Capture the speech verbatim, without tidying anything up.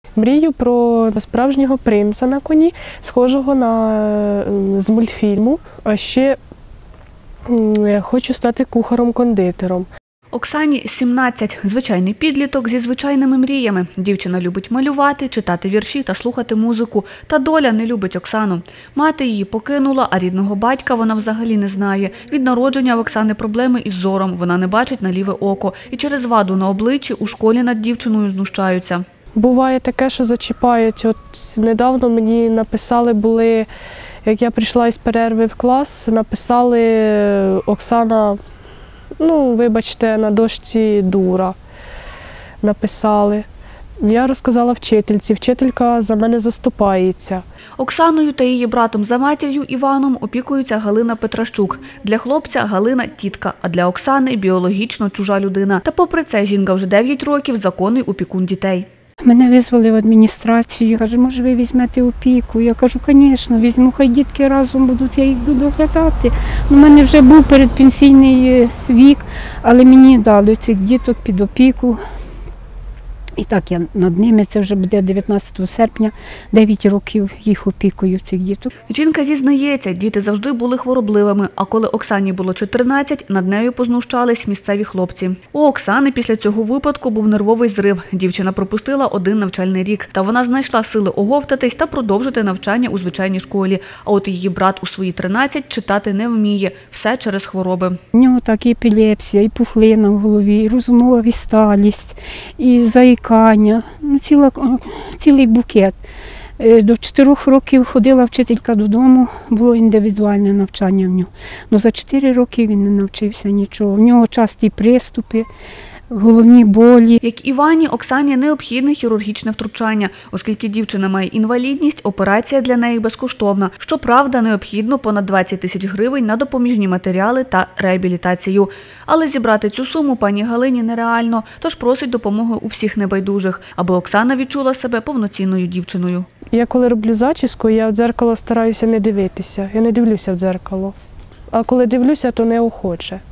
Мрію про справжнього принца на коні, схожого на з мультфільму. А ще хочу стати кухарем-кондитером. Оксані сімнадцять. Звичайний підліток зі звичайними мріями. Дівчина любить малювати, читати вірші та слухати музику. Та доля не любить Оксану. Мати її покинула, а рідного батька вона взагалі не знає. Від народження в Оксани проблеми із зором. Вона не бачить на ліве око. І через ваду на обличчі у школі над дівчиною знущаються. Буває таке, що зачіпають. От недавно мені написали, були, як я прийшла із перерви в клас, написали Оксана, ну, вибачте, на дошці дура написали. Я розказала вчительці, вчителька за мене заступається. Оксаною та її братом за матір'ю Іваном опікується Галина Петращук. Для хлопця Галина – тітка, а для Оксани – біологічно чужа людина. Та попри це жінка вже дев'ять років – законний опікун дітей. Мене визвали в адміністрацію, каже, може ви візьмете опіку? Я кажу, звісно, візьму, хай дітки разом будуть, я їх буду доглядати. У мене вже був передпенсійний вік, але мені дали цих діток під опіку. І так я над ними, це вже буде дев'ятнадцятого серпня, дев'ять років їх опікую, цих діток. Жінка зізнається, діти завжди були хворобливими, а коли Оксані було чотирнадцять, над нею познущались місцеві хлопці. У Оксани після цього випадку був нервовий зрив. Дівчина пропустила один навчальний рік. Та вона знайшла сили оговтатись та продовжити навчання у звичайній школі. А от її брат у свої тринадцять читати не вміє. Все через хвороби. У нього так і епілепсія, і пухлина в голові, і розумова відсталість, і заїкання. Ну, ціла, цілий букет. До чотирьох років ходила вчителька додому, було індивідуальне навчання в нього. Но за чотири роки він не навчився нічого. В нього часті приступи, головні болі. Як Івані, Оксані необхідне хірургічне втручання. Оскільки дівчина має інвалідність, операція для неї безкоштовна. Щоправда, необхідно понад двадцять тисяч гривень на допоміжні матеріали та реабілітацію. Але зібрати цю суму пані Галині нереально, тож просить допомоги у всіх небайдужих, аби Оксана відчула себе повноцінною дівчиною. Я коли роблю зачіску, я в дзеркало стараюся не дивитися. Я не дивлюся в дзеркало. А коли дивлюся, то неохоче.